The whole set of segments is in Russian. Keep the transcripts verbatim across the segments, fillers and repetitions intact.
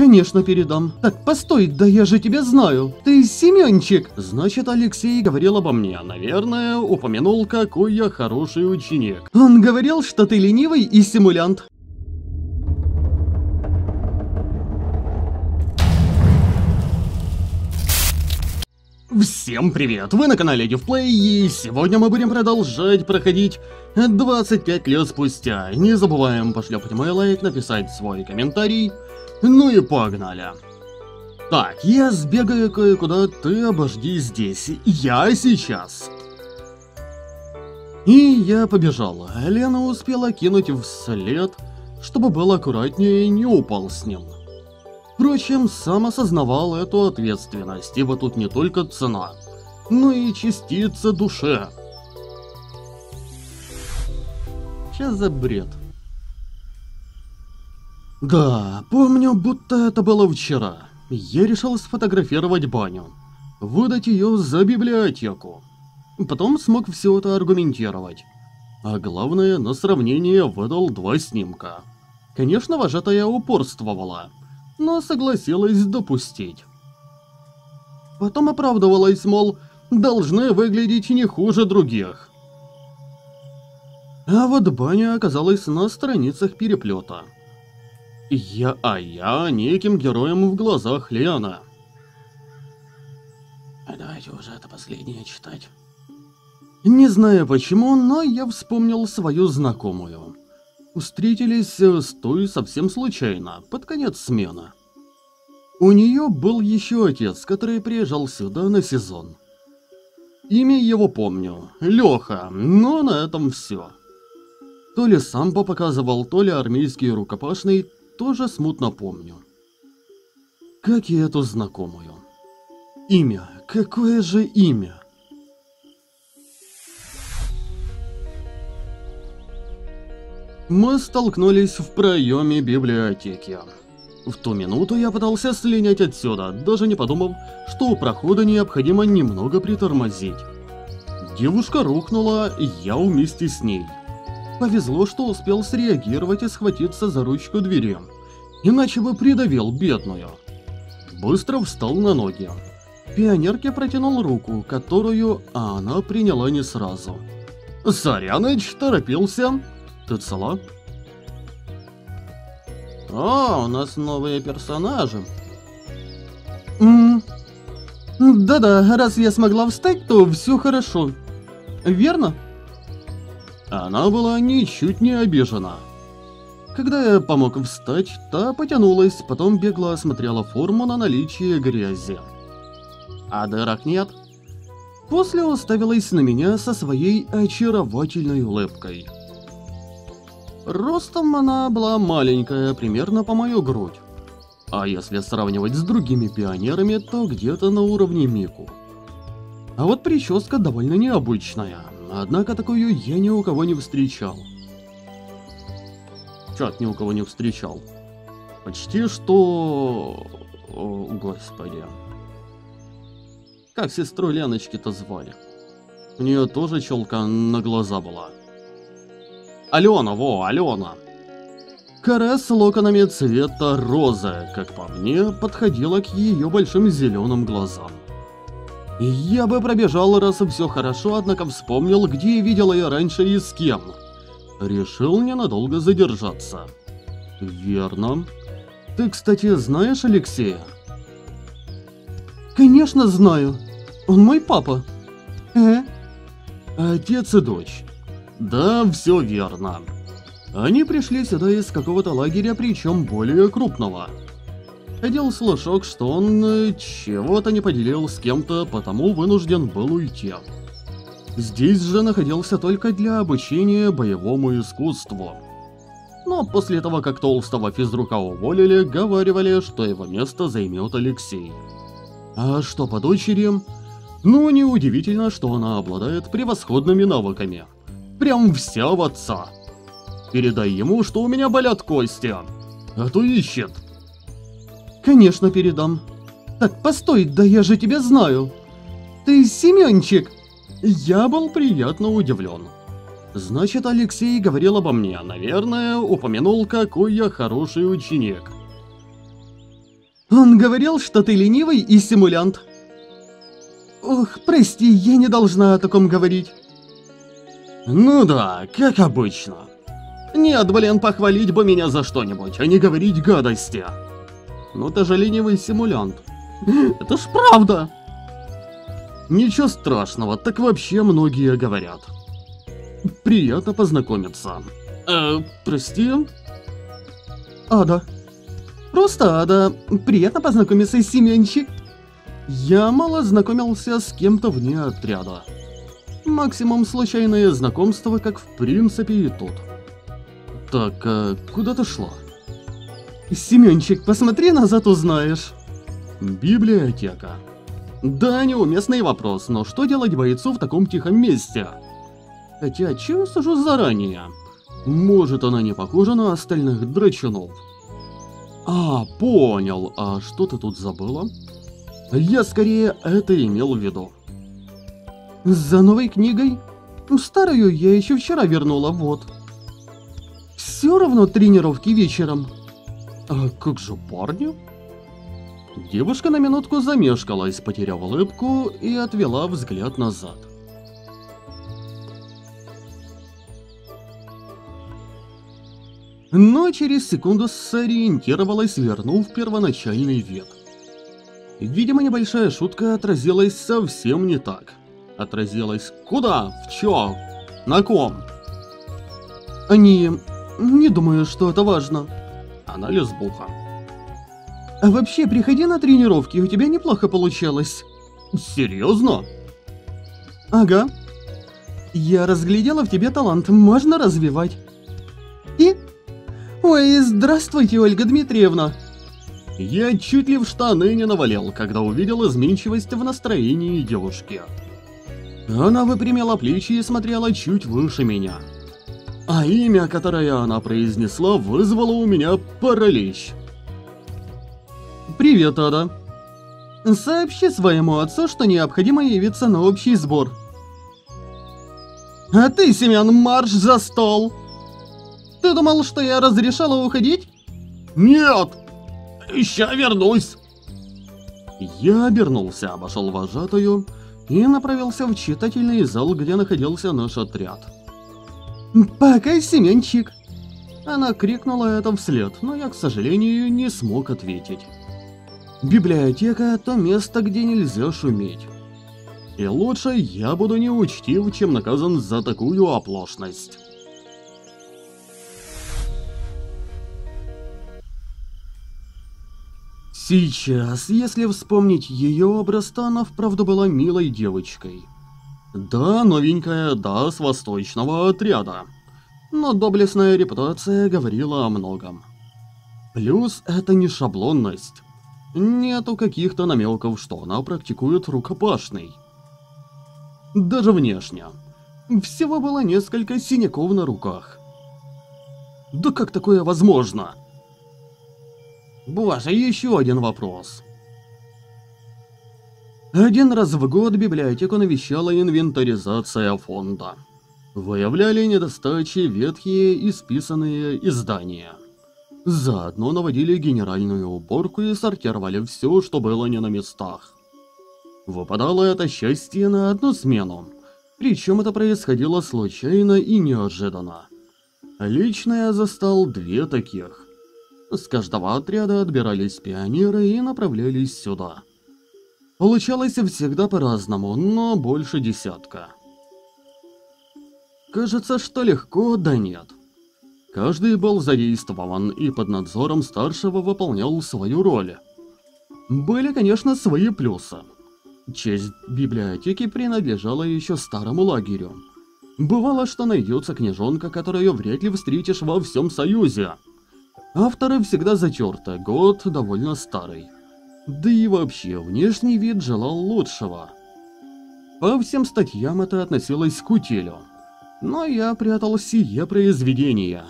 Конечно, передам. Так, постой, да я же тебя знаю. Ты Семёнчик. Значит, Алексей говорил обо мне. Наверное, упомянул, какой я хороший ученик. Он говорил, что ты ленивый и симулянт. Всем привет! Вы на канале DevPlay, и сегодня мы будем продолжать проходить двадцать пять лет спустя. Не забываем пошлепать мой лайк, написать свой комментарий. Ну и погнали. Так, я сбегаю кое-куда, ты обожди здесь. Я сейчас. И я побежал. Лена успела кинуть вслед, чтобы был аккуратнее и не упал с ним. Впрочем, сам осознавал эту ответственность, ибо тут не только цена, но и частица души. Че за бред? Да, помню, будто это было вчера. Я решил сфотографировать баню, выдать ее за библиотеку. Потом смог все это аргументировать. А главное, на сравнение выдал два снимка. Конечно, вожатая упорствовала, но согласилась допустить. Потом оправдывалась, мол, должны выглядеть не хуже других. А вот баня оказалась на страницах переплета. Я, а я неким героем в глазах Лены. А давайте уже это последнее читать. Не знаю почему, но я вспомнил свою знакомую. Встретились с той совсем случайно, под конец смены. У нее был еще отец, который приезжал сюда на сезон. Имя его помню, Леха, но на этом все. То ли самбо показывал, то ли армейский рукопашный, тоже смутно помню. Как и эту знакомую. Имя, какое же имя? Мы столкнулись в проеме библиотеки. В ту минуту я пытался слинять отсюда, даже не подумав, что у прохода необходимо немного притормозить. Девушка рухнула, и я вместе с ней. Повезло, что успел среагировать и схватиться за ручку двери, иначе бы придавил бедную. Быстро встал на ноги. Пионерке протянул руку, которую она приняла не сразу. «Соряныч, торопился. Ты цела?» «О, у нас новые персонажи». Да-да, раз я смогла встать, то все хорошо. Верно?» Она была ничуть не обижена. Когда я помог встать, та потянулась, потом бегло осмотрела форму на наличие грязи. «А дырок нет?» После уставилась на меня со своей очаровательной улыбкой. Ростом она была маленькая, примерно по мою грудь. А если сравнивать с другими пионерами, то где-то на уровне Мику. А вот прическа довольно необычная, однако такую я ни у кого не встречал. Чат ни у кого не встречал. Почти что... О, господи. Как сестру Леночки-то звали? У нее тоже челка на глаза была. Алена, во, Алена. Кора с локонами цвета розы, как по мне, подходила к ее большим зеленым глазам. Я бы пробежал, раз и все хорошо, однако вспомнил, где видел ее раньше и с кем. Решил ненадолго задержаться. Верно. Ты, кстати, знаешь Алексея? Конечно знаю. Он мой папа. Э? Отец и дочь. Да, все верно. Они пришли сюда из какого-то лагеря, причем более крупного. Ходил слушок, что он э, чего-то не поделил с кем-то, потому вынужден был уйти. Здесь же находился только для обучения боевому искусству. Но после того, как толстого физрука уволили, говаривали, что его место займет Алексей. А что по дочери? Ну, неудивительно, что она обладает превосходными навыками. Прям вся в отца. Передай ему, что у меня болят кости, а то ищет. Конечно, передам. Так, постой, да я же тебя знаю. Ты Семёнчик. Я был приятно удивлен. Значит, Алексей говорил обо мне, наверное, упомянул, какой я хороший ученик. Он говорил, что ты ленивый и симулянт. Ох, прости, я не должна о таком говорить. Ну да, как обычно. Нет, блин, похвалить бы меня за что-нибудь, а не говорить гадости. Ну ты же ленивый симулянт. Это ж правда. Ничего страшного, так вообще многие говорят. Приятно познакомиться. Э, прости? Ада. Просто Ада. Приятно познакомиться, Семенчик. Я мало знакомился с кем-то вне отряда. Максимум случайные знакомства, как в принципе и тут. Так, а куда ты шла? Семенчик, посмотри назад, узнаешь. Библиотека. Да, неуместный вопрос, но что делать бойцу в таком тихом месте? Хотя, чего сужу заранее? Может, она не похожа на остальных драчунов? А, понял. А что ты тут забыла? Я скорее это имел в виду. За новой книгой? Старую я еще вчера вернула, вот. Все равно тренировки вечером. А как же парни? Девушка на минутку замешкалась, потеряв улыбку и отвела взгляд назад. Но через секунду сориентировалась, вернув первоначальный вид. Видимо, небольшая шутка отразилась совсем не так. Отразилась куда? В чё? На ком? Они... Не думаю, что это важно. Она лесбуха. А вообще, приходи на тренировки, у тебя неплохо получалось. Серьезно? Ага. Я разглядела в тебе талант, можно развивать. И... Ой, здравствуйте, Ольга Дмитриевна. Я чуть ли в штаны не навалил, когда увидел изменчивость в настроении девушки. Она выпрямила плечи и смотрела чуть выше меня. А имя, которое она произнесла, вызвало у меня паралич. Привет, Ада. Сообщи своему отцу, что необходимо явиться на общий сбор. А ты, Семен, марш за стол. Ты думал, что я разрешала уходить? Нет! Ща вернусь. Я обернулся, обошел вожатую и направился в читательный зал, где находился наш отряд. «Пока, Семенчик!» Она крикнула это вслед, но я, к сожалению, не смог ответить. Библиотека – то место, где нельзя шуметь. И лучше я буду неучтив, чем наказан за такую оплошность. Сейчас, если вспомнить ее образ, то она вправду была милой девочкой. Да, новенькая, да, с восточного отряда. Но доблестная репутация говорила о многом. Плюс это не шаблонность. Нету каких-то намеков, что она практикует рукопашный. Даже внешне. Всего было несколько синяков на руках. Да как такое возможно? Боже, еще один вопрос. Один раз в год библиотеку навещала инвентаризация фонда. Выявляли недостачи, ветхие, исписанные издания. Заодно наводили генеральную уборку и сортировали все, что было не на местах. Выпадало это счастье на одну смену, причем это происходило случайно и неожиданно. Лично я застал две таких. С каждого отряда отбирались пионеры и направлялись сюда. Получалось всегда по-разному, но больше десятка. Кажется, что легко, да нет. Каждый был задействован и под надзором старшего выполнял свою роль. Были, конечно, свои плюсы. Честь библиотеки принадлежала еще старому лагерю. Бывало, что найдется книжонка, которую вряд ли встретишь во всем Союзе. Авторы всегда затерты, год довольно старый. Да и вообще, внешний вид желал лучшего. По всем статьям это относилось к утилю. Но я прятал сие произведение.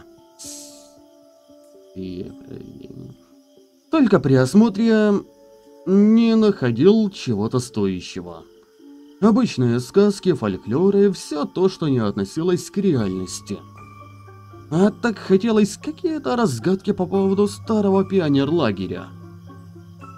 Сие произведение. Только при осмотре не находил чего-то стоящего. Обычные сказки, фольклоры, все то, что не относилось к реальности. А так хотелось какие-то разгадки по поводу старого пионерлагеря.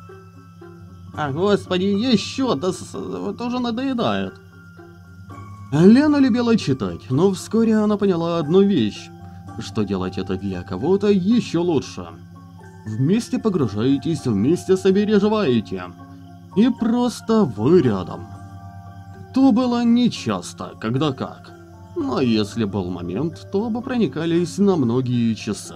А, господи, еще, да тоже надоедает. Лена любила читать, но вскоре она поняла одну вещь, что делать это для кого-то еще лучше. Вместе погружаетесь, вместе сопереживаете, и просто вы рядом. То было нечасто, когда как, но если был момент, то бы проникались на многие часы.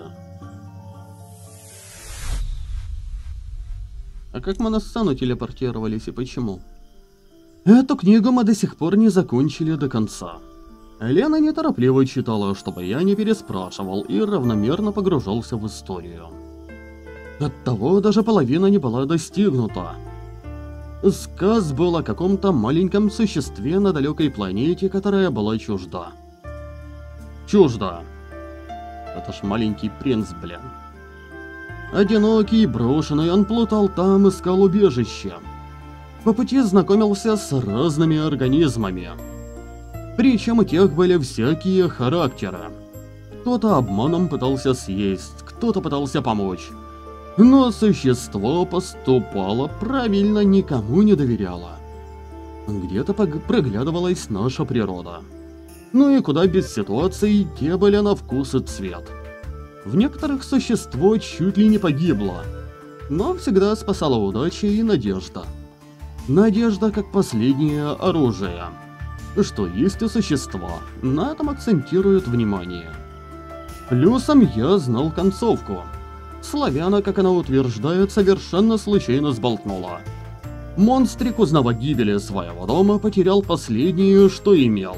А как мы на сцену телепортировались и почему? Эту книгу мы до сих пор не закончили до конца. Лена неторопливо читала, чтобы я не переспрашивал и равномерно погружался в историю. Оттого даже половина не была достигнута. Сказ был о каком-то маленьком существе на далекой планете, которая была чужда. Чужда. Это ж маленький принц, блин. Одинокий, брошенный, он плутал там, искал убежище. По пути знакомился с разными организмами. Причем у тех были всякие характеры. Кто-то обманом пытался съесть, кто-то пытался помочь. Но существо поступало правильно, никому не доверяло. Где-то проглядывалась наша природа. Ну и куда без ситуаций, те были на вкус и цвет. В некоторых существо чуть ли не погибло, но всегда спасала удача и надежда. Надежда как последнее оружие. Что есть у существа, на этом акцентирует внимание. Плюсом я знал концовку. Славяна, как она утверждает, совершенно случайно сболтнула. Монстрик, узнав о гибели своего дома, потерял последнее, что имел.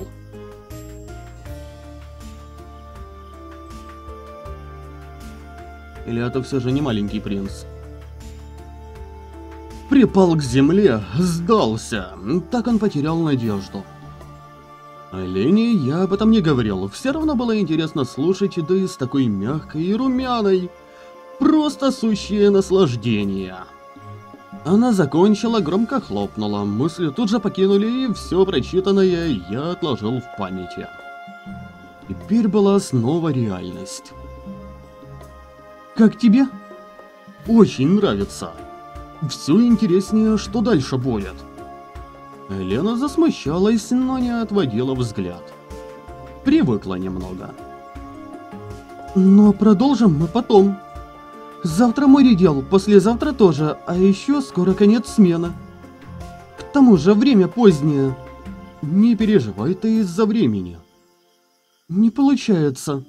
Или это все же не маленький принц? Припал к земле, сдался. Так он потерял надежду. Лене я об этом не говорил. Все равно было интересно слушать, да и с такой мягкой и румяной. Просто сущее наслаждение. Она закончила, громко хлопнула. Мысли тут же покинули, и все прочитанное я отложил в памяти. Теперь была снова реальность. Как тебе? Очень нравится. Все интереснее, что дальше будет. Лена засмущалась, но не отводила взгляд. Привыкла немного. Но продолжим мы потом. Завтра мой дел, послезавтра тоже, а еще скоро конец смены. К тому же время позднее. Не переживай ты из-за времени. Не получается.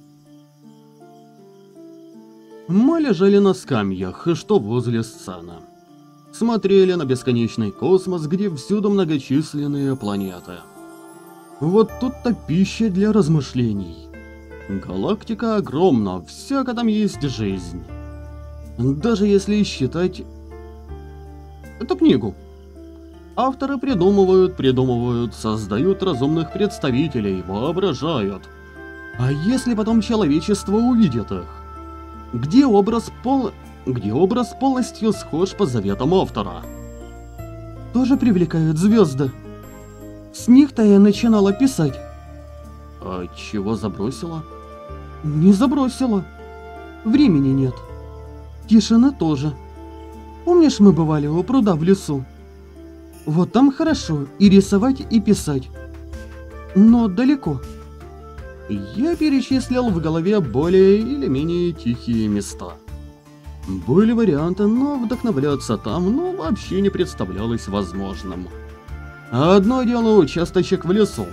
Мы лежали на скамьях, что возле сцены. Смотрели на бесконечный космос, где всюду многочисленные планеты. Вот тут-то пища для размышлений. Галактика огромна, всяко там есть жизнь. Даже если считать эту книгу. Авторы придумывают, придумывают, создают разумных представителей, воображают. А если потом человечество увидит их? Где образ пол... Где образ полностью схож по заветам автора? Тоже привлекают звезды. С них-то я начинала писать. А чего забросила? Не забросила. Времени нет. Тишины тоже. Помнишь, мы бывали у пруда в лесу? Вот там хорошо и рисовать, и писать. Но далеко. Я перечислил в голове более или менее тихие места. Были варианты, но вдохновляться там, ну, вообще не представлялось возможным. Одно дело участочек в лесу.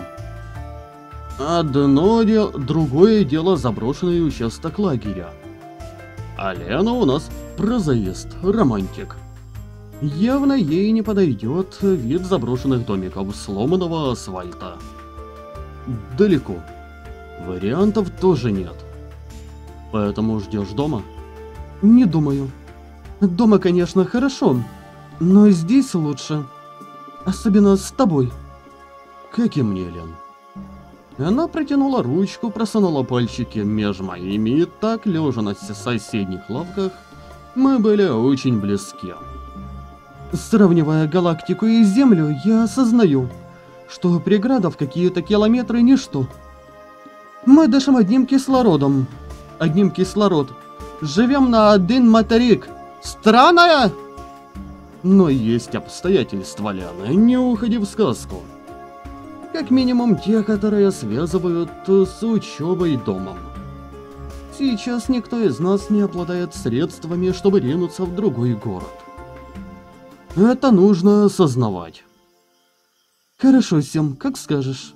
Одно дело, другое дело заброшенный участок лагеря. А Лена у нас прозаист, романтик. Явно ей не подойдет вид заброшенных домиков, сломанного асфальта. Далеко. Вариантов тоже нет. Поэтому ждешь дома? Не думаю. Дома, конечно, хорошо, но здесь лучше. Особенно с тобой. Как и мне, Лен. Она протянула ручку, просунула пальчики между моими, и так, лежа на соседних лавках, мы были очень близки. Сравнивая галактику и Землю, я осознаю, что преграда в какие-то километры ничто. Мы дышим одним кислородом. Одним кислород. Живем на один материк. Странная? Но есть обстоятельства, Лена, не уходи в сказку. Как минимум те, которые связывают с учебой и домом. Сейчас никто из нас не обладает средствами, чтобы ринуться в другой город. Это нужно осознавать. Хорошо, Сем, как скажешь.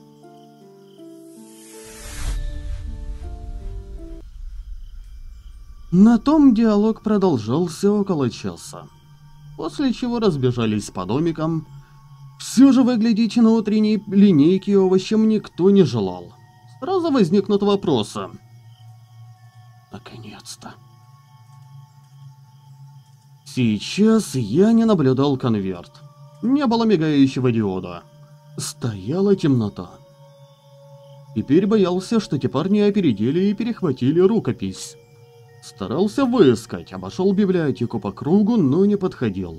На том диалог продолжался около часа, после чего разбежались по домикам. Все же выглядеть на утренней линейке овощем никто не желал. Сразу возникнут вопросы. Наконец-то. Сейчас я не наблюдал конверт. Не было мигающего диода. Стояла темнота. Теперь боялся, что те парни опередили и перехватили рукопись. Старался выискать, обошел библиотеку по кругу, но не подходил.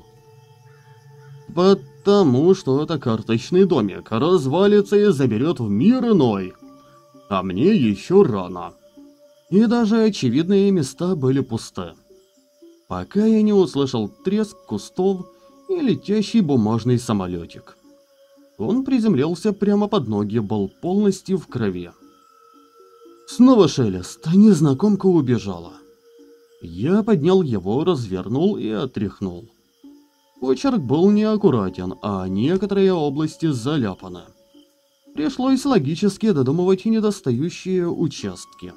Потому что это карточный домик, развалится и заберет в мир иной. А мне еще рано. И даже очевидные места были пусты. Пока я не услышал треск кустов и летящий бумажный самолетик. Он приземлился прямо под ноги, был полностью в крови. Снова шелест, а незнакомка убежала. Я поднял его, развернул и отряхнул. Почерк был неаккуратен, а некоторые области заляпаны. Пришлось логически додумывать недостающие участки.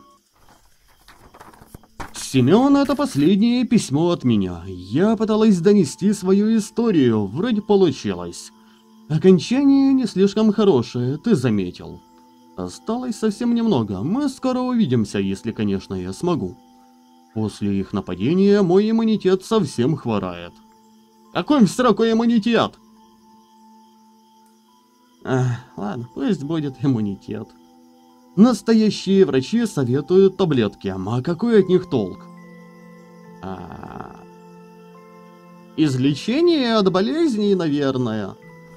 Семен — это последнее письмо от меня. Я пыталась донести свою историю, вроде получилось. Окончание не слишком хорошее, ты заметил. Осталось совсем немного, мы скоро увидимся, если, конечно, я смогу. После их нападения мой иммунитет совсем хворает. Какой в сроку иммунитет? Ах, ладно, пусть будет иммунитет. Настоящие врачи советуют таблетки, а какой от них толк? А... Излечение от болезней, наверное.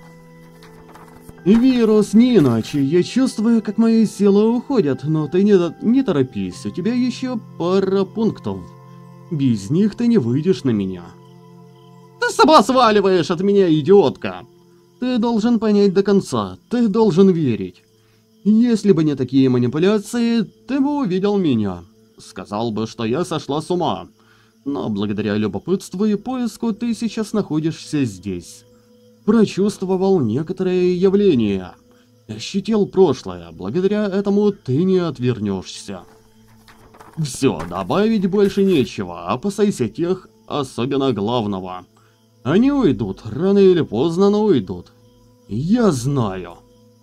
Вирус не иначе. Я чувствую, как мои силы уходят, но ты не, не торопись, у тебя еще пара пунктов. Без них ты не выйдешь на меня. Ты сама сваливаешь от меня, идиотка. Ты должен понять до конца, ты должен верить. Если бы не такие манипуляции, ты бы увидел меня. Сказал бы, что я сошла с ума. Но благодаря любопытству и поиску ты сейчас находишься здесь. Прочувствовал некоторые явления. Ощутил прошлое, благодаря этому ты не отвернешься. Все, добавить больше нечего, опасайся тех, особенно главного. Они уйдут, рано или поздно, но уйдут. Я знаю.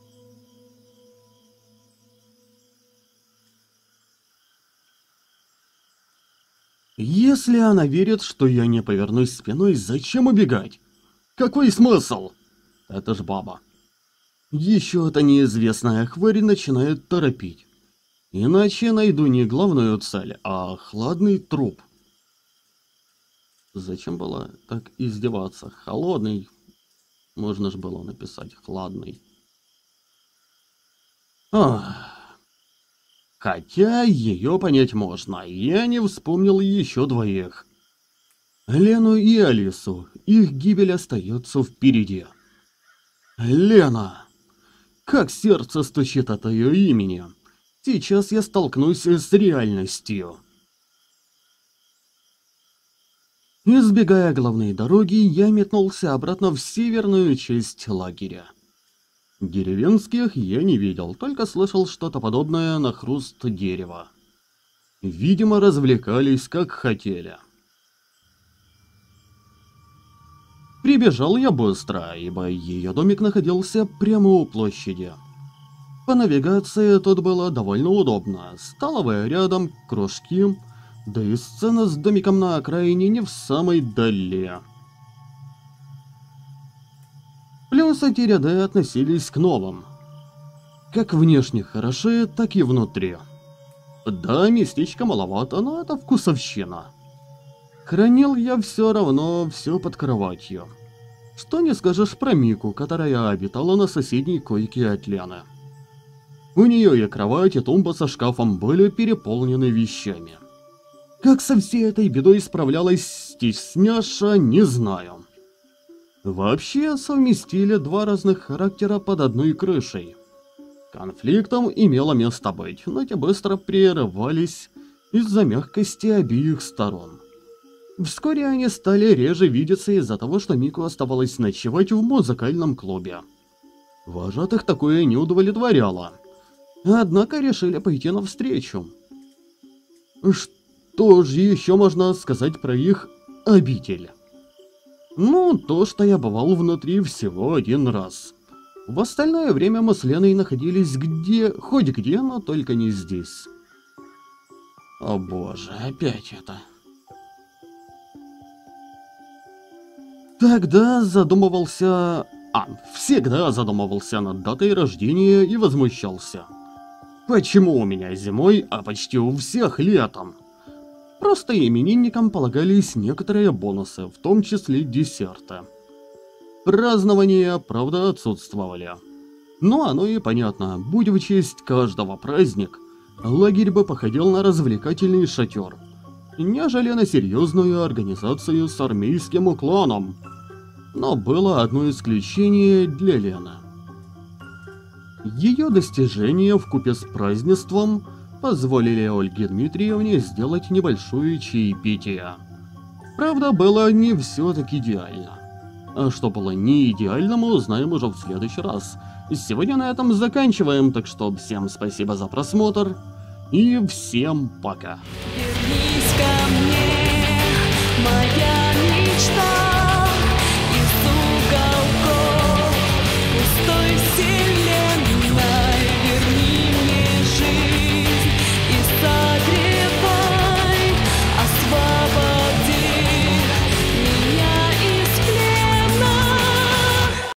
Если она верит, что я не повернусь спиной, зачем убегать? Какой смысл? Это ж баба. Еще эта неизвестная хворь начинает торопить. Иначе найду не главную цель, а хладный труп. Зачем было так издеваться? Холодный. Можно ж было написать хладный. Ах. Хотя ее понять можно. Я не вспомнил еще двоих. Лену и Алису. Их гибель остается впереди. Лена. Как сердце стучит от ее имени. Сейчас я столкнусь с реальностью. Избегая главной дороги, я метнулся обратно в северную часть лагеря. Деревенских я не видел, только слышал что-то подобное на хруст дерева. Видимо, развлекались как хотели. Прибежал я быстро, ибо ее домик находился прямо у площади. По навигации тут было довольно удобно. Столовая рядом, кружки, да и сцена с домиком на окраине не в самой дали. Плюс эти ряды относились к новым. Как внешне хороши, так и внутри. Да, местечко маловато, но это вкусовщина. Хранил я все равно все под кроватью. Что не скажешь про Мику, которая обитала на соседней койке от Лены. У нее и кровать, и тумба со шкафом были переполнены вещами. Как со всей этой бедой справлялась стесняша, не знаю. Вообще совместили два разных характера под одной крышей. Конфликтом имело место быть, но те быстро прерывались из-за мягкости обеих сторон. Вскоре они стали реже видеться из-за того, что Мику оставалось ночевать в музыкальном клубе. Вожатых такое не удовлетворяло. Однако решили пойти навстречу. Что же еще можно сказать про их обитель? Ну, то, что я бывал внутри всего один раз. В остальное время мы с Леной находились где, хоть где, но только не здесь. О боже, опять это. Тогда задумывался... А, всегда задумывался над датой рождения и возмущался. Почему у меня зимой, а почти у всех летом? Просто именинникам полагались некоторые бонусы, в том числе десерты. Празднования, правда, отсутствовали. Но оно и понятно, будь в честь каждого праздник, лагерь бы походил на развлекательный шатер, нежели на серьезную организацию с армейским уклоном. Но было одно исключение для Лены. Ее достижения вкупе с празднеством позволили Ольге Дмитриевне сделать небольшое чаепитие. Правда, было не все так идеально. А что было не идеально, мы узнаем уже в следующий раз. Сегодня на этом заканчиваем, так что всем спасибо за просмотр и всем пока. Вернись ко мне, моя мечта.